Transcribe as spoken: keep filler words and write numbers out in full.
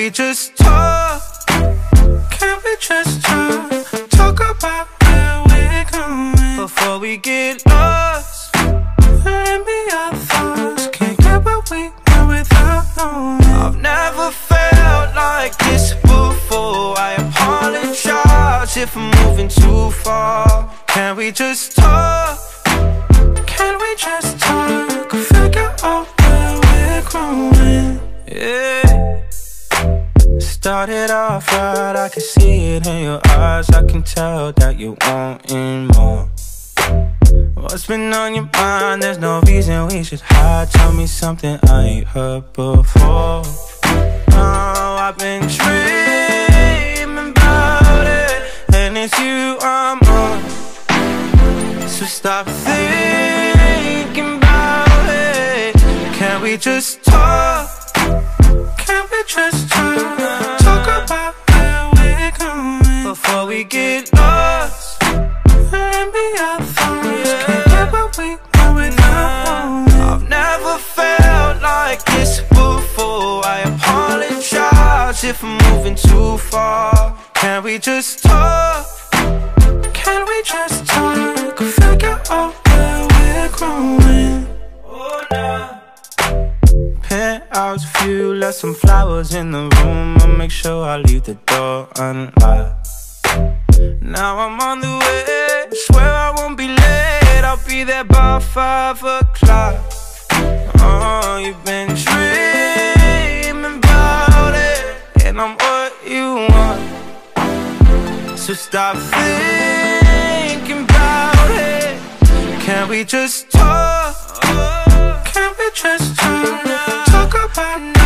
we just talk? Can we just talk? Talk about where we're going before we get lost. Let me our thoughts. Can't get what we want without knowing. I've never felt like this before. I apologize if I'm moving too far. Can we just talk? Can we just talk? Figure out where we're growing. Yeah. Started off right, I can see it in your eyes. I can tell that you wanting more. What's been on your mind? There's no reason we should hide. Tell me something I ain't heard before. Oh, I've been dreaming about it, and it's you I'm on. So stop thinking about it. Can we just talk? Can we just talk? Talk about where we're going before we get lost. Let me our thoughts. Can't get what we want without knowing. I've never felt like this before. I apologize if I'm moving too far. Can we just talk? Can we just talk? Figure out where we're growing. Oh, nah. Penthouse view, left some flowers in the room. I'll make sure I leave the door unlocked. Now I'm on the way, swear I won't be late. I'll be there by five o'clock. Oh, you've been dreaming about it, and I'm what you want. So stop thinking about it. Can we just talk? Can we just talk? Talk about